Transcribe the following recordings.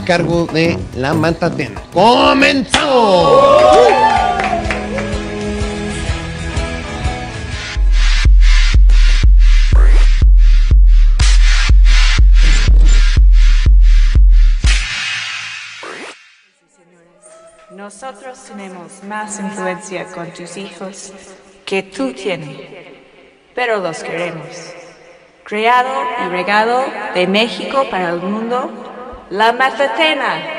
a cargo de La Matatena. ¡Comenzamos! Nosotros tenemos más influencia con tus hijos que tú tienes, pero los queremos. Creado y regado de México para el mundo, La Matatena.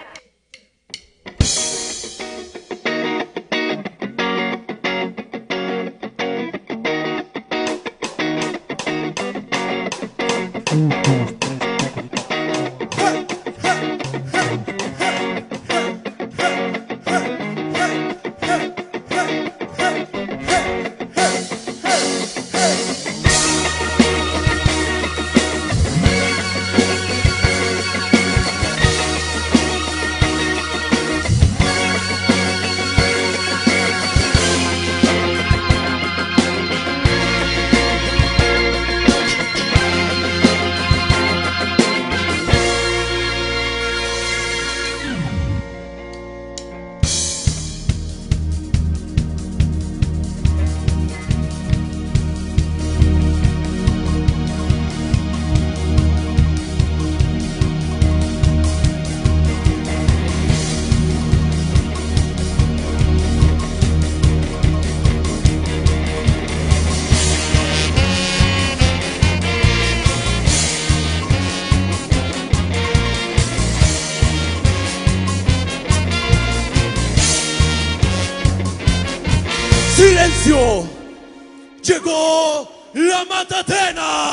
¡Silencio! ¡Llegó La Matatena!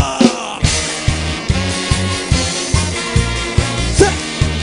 ¡Sí!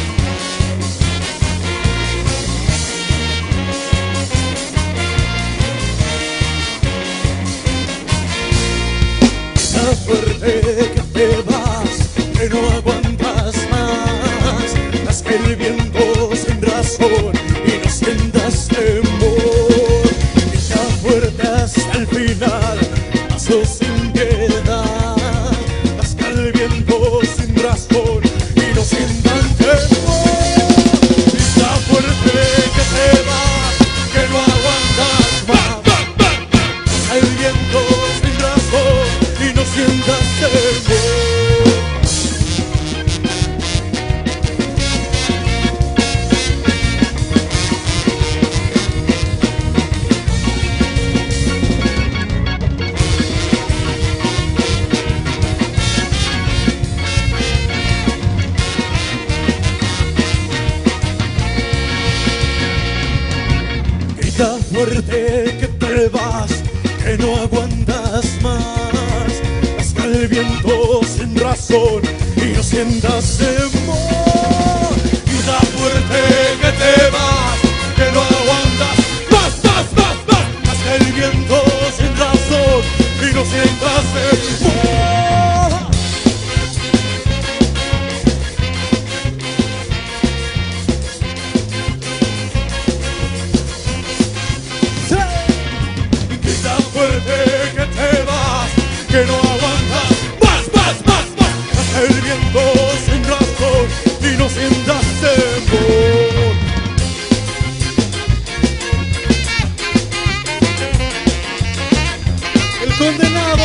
Tan fuerte que te vas, que no aguantas más. Haz que el viento sin razón y no sientas temor. Fuerte hasta el final, paso sin piedad, hasta el viento sin razón y no sientan temor. Grita fuerte que te vas, que no aguantas más, hasta el viento sin razón y no sientas temor. Fuerte que te vas, que no aguantas más, hasta el viento sin razón y no sientas temor. Grita fuerte que te vas, que no aguantas más, hasta el viento sin razón y no sientas temor. Que te vas, que no aguantas más, hasta el viento sin razón y no sientas temor. El condenado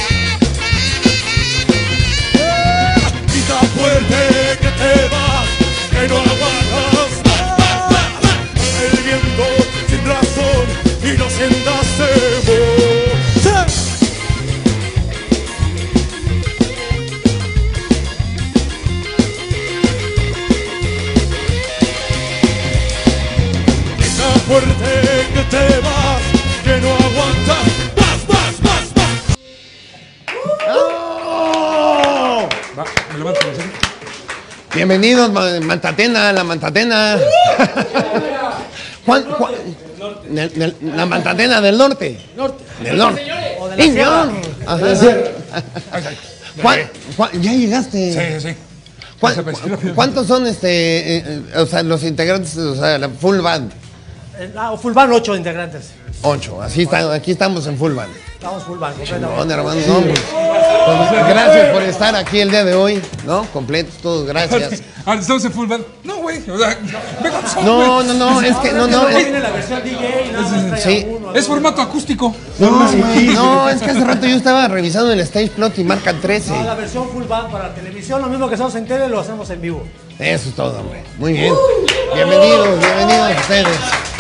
grita fuerte que te vas, que no aguantas más, hasta el viento sin razón y no sientas temor. Fuerte que te vas, que no aguantas más. ¡Oh! Va, me levanto, Bienvenidos, Matatena, La Matatena. Juan, La Matatena del norte. Del norte. O de la sierra. Juan, ya llegaste. Sí. ¿Cuántos son o sea, los integrantes, o sea, la full band? Full band, 8 integrantes. 8, así está, aquí estamos en full band. Estamos full band. Chingón, hermano, no, pues. Pues, gracias por estar aquí el día de hoy, ¿no? Completos todos, gracias. Estamos en full band. No, güey. O sea, No, es que no. Tiene la versión DJ, nada más trae Sí. a uno, Es formato acústico. No, es que hace rato yo estaba revisando el stage plot y marcan 13. No, la versión full band para televisión, lo mismo que hacemos en tele, lo hacemos en vivo. Eso es todo, hombre. Muy bien. Bienvenidos ustedes.